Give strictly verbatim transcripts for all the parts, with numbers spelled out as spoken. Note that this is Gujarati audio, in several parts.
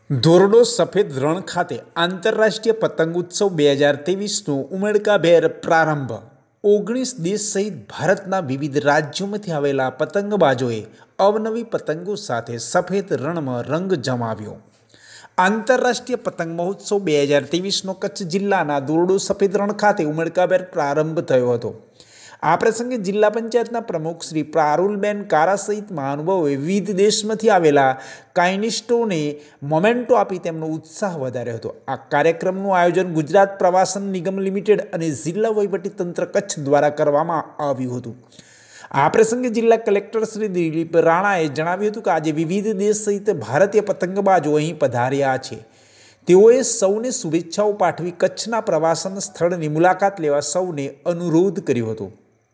ધોરડો સફેદ રણ ખાતે આંતરરાષ્ટ્રીય પતંગોત્સવ બે હજાર ત્રેવીસનો ઉમળકાભેર પ્રારંભ. ઓગણીસ દેશ સહિત ભારતના વિવિધ રાજ્યોમાંથી આવેલા પતંગબાજોએ અવનવી પતંગો સાથે સફેદ રણમાં રંગ જમાવ્યો. આંતરરાષ્ટ્રીય પતંગ મહોત્સવ બે હજાર ત્રેવીસનો કચ્છ જિલ્લાના ધોરડો સફેદ રણ ખાતે ઉમળકાભેર પ્રારંભ થયો હતો. આ પ્રસંગે જિલ્લા પંચાયતના પ્રમુખ શ્રી પ્રારુલબેન કારા સહિત મહાનુભાવોએ વિવિધ દેશમાંથી આવેલા કાયનિસ્ટોને મોમેન્ટો આપી તેમનો ઉત્સાહ વધાર્યો હતો. આ કાર્યક્રમનું આયોજન ગુજરાત પ્રવાસન નિગમ લિમિટેડ અને જિલ્લા વહીવટીતંત્ર કચ્છ દ્વારા કરવામાં આવ્યું હતું. આ પ્રસંગે જિલ્લા કલેક્ટર શ્રી દિલીપ રાણાએ જણાવ્યું હતું કે આજે વિવિધ દેશ સહિત ભારતીય પતંગબાજો અહીં પધાર્યા છે. તેઓએ સૌને શુભેચ્છાઓ પાઠવી કચ્છના પ્રવાસન સ્થળની મુલાકાત લેવા સૌને અનુરોધ કર્યો હતો.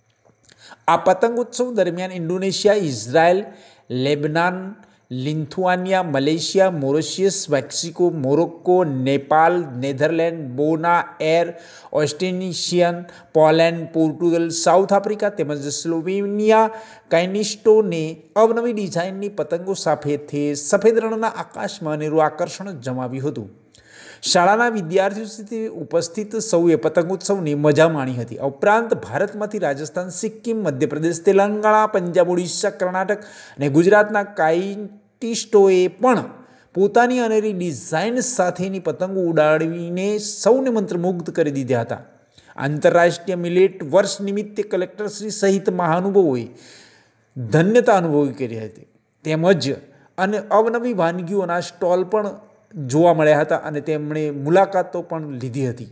આ પતંગોત્સવ દરમિયાન Indonesia, Israel, Lebanon, Lithuania, Malaysia, Mauritius, Mexico, Morocco, Nepal, Netherland, બોના એર, ઓસ્ટ્રેનિશિયન, પોલેન્ડ, પોર્ટુગલ, સાઉથ આફ્રિકા તેમજ સ્લોવેનિયા કાયનિસ્ટોને અવનવી ડિઝાઇનની પતંગો સાથે સફેદ રણના આકાશમાં અનેરું આકર્ષણ જમાવ્યું હતું. શાળાના વિદ્યાર્થીઓ સાથે ઉપસ્થિત સૌએ પતંગોત્સવની મજા માણી હતી. આ ઉપરાંત ભારતમાંથી રાજસ્થાન, સિક્કિમ, મધ્યપ્રદેશ, તેલંગાણા, પંજાબ, ઓડિશા, કર્ણાટક અને ગુજરાતના કાઇટિસ્ટોએ પણ પોતાની અનેરી ડિઝાઇન સાથેની પતંગો ઉડાડીને સૌને મંત્રમુગ્ધ કરી દીધા હતા. આંતરરાષ્ટ્રીય મિલેટ વર્ષ નિમિત્તે કલેક્ટરશ્રી સહિત મહાનુભાવોએ ધન્યતા અનુભવી કરી હતી. તેમજ અને અવનવી વાનગીઓના સ્ટોલ પણ જોવા મળ્યા હતા અને તેમણે મુલાકાતો પણ લીધી હતી.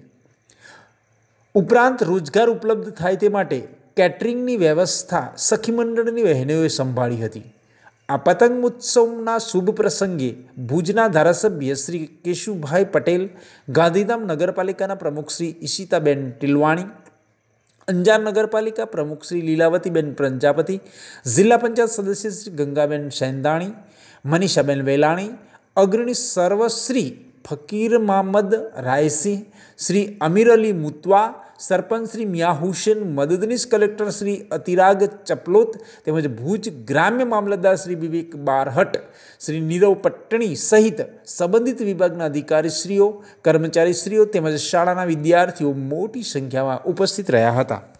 ઉપરાંત રોજગાર ઉપલબ્ધ થાય તે માટે કેટરિંગની વ્યવસ્થા સખી મંડળની બહેનોએ સંભાળી હતી. આ પતંગોત્સવના શુભ પ્રસંગે ભુજના ધારાસભ્ય શ્રી કેશુભાઈ પટેલ, ગાંધીધામ નગરપાલિકાના પ્રમુખ શ્રી ઈશિતાબેન ટીલવાણી, અંજાર નગરપાલિકા પ્રમુખ શ્રી લીલાવતીબેન પ્રજાપતિ, જિલ્લા પંચાયત સદસ્ય શ્રી ગંગાબેન સેંધાણી, મનીષાબેન વેલાણી, અગ્રણી સર્વશ્રી ફકીર મહમદ રાયસિંહ, શ્રી અમીર અલી મુતવા, સરપંચ શ્રી મિયા હુસેન, મદદનીશ કલેક્ટર શ્રી અતિરાગ ચપલોત તેમજ ભુજ ગ્રામ્ય મામલતદાર શ્રી વિવેક બારહટ, શ્રી નીરવ પટ્ટણી સહિત સંબંધિત વિભાગના અધિકારીશ્રીઓ, કર્મચારીશ્રીઓ તેમજ શાળાના વિદ્યાર્થીઓ મોટી સંખ્યામાં ઉપસ્થિત રહ્યા હતા.